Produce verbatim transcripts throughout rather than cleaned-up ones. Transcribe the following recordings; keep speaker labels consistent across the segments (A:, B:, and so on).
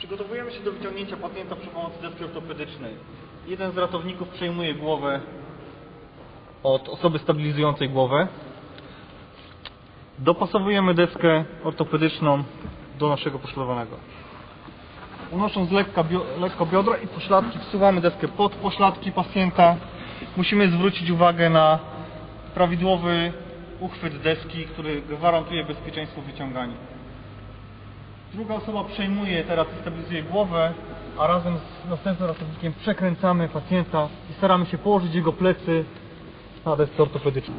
A: Przygotowujemy się do wyciągnięcia pacjenta przy pomocy deski ortopedycznej. Jeden z ratowników przejmuje głowę od osoby stabilizującej głowę. Dopasowujemy deskę ortopedyczną do naszego poszkodowanego. Unosząc lekko, bio, lekko biodra i pośladki, wsuwamy deskę pod pośladki pacjenta. Musimy zwrócić uwagę na prawidłowy uchwyt deski, który gwarantuje bezpieczeństwo wyciągania. Druga osoba przejmuje teraz i stabilizuje głowę, a razem z następnym ratownikiem przekręcamy pacjenta i staramy się położyć jego plecy na desce ortopedycznej.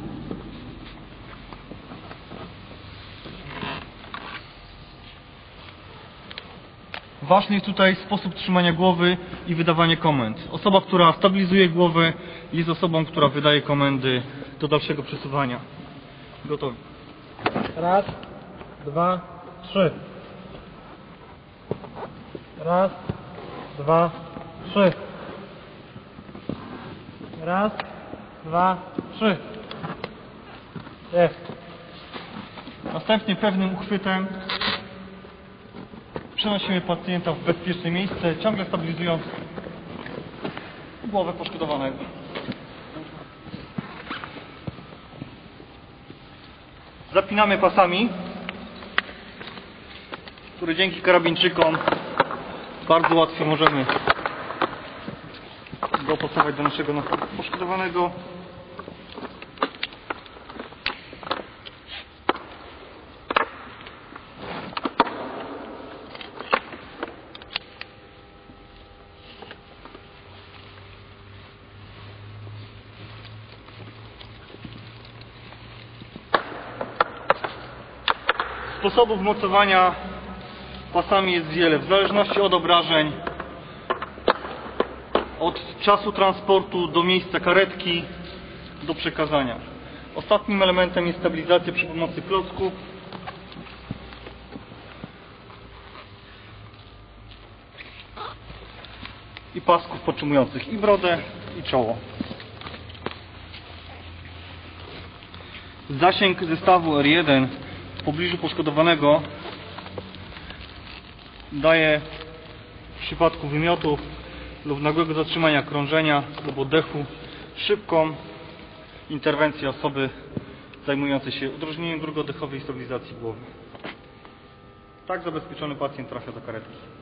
A: Ważny jest tutaj sposób trzymania głowy i wydawanie komend. Osoba, która stabilizuje głowę, jest osobą, która wydaje komendy do dalszego przesuwania. Gotowi.
B: Raz, dwa, trzy. Raz, dwa, trzy. Raz, dwa, trzy. Jest.
A: Następnie pewnym uchwytem przenosimy pacjenta w bezpieczne miejsce, ciągle stabilizując głowę poszkodowanego. Zapinamy pasami, które dzięki karabinczykom bardzo łatwo możemy dopasować do naszego poszkodowanego. Sposobów mocowania pasami jest wiele, w zależności od obrażeń, od czasu transportu do miejsca karetki, do przekazania. Ostatnim elementem jest stabilizacja przy pomocy klocków. I pasków podtrzymujących i brodę, i czoło. Zasięg zestawu R jeden w pobliżu poszkodowanego daje w przypadku wymiotów lub nagłego zatrzymania krążenia lub oddechu szybką interwencję osoby zajmującej się udrożnieniem dróg oddechowych i stabilizacji głowy. Tak zabezpieczony pacjent trafia do karetki.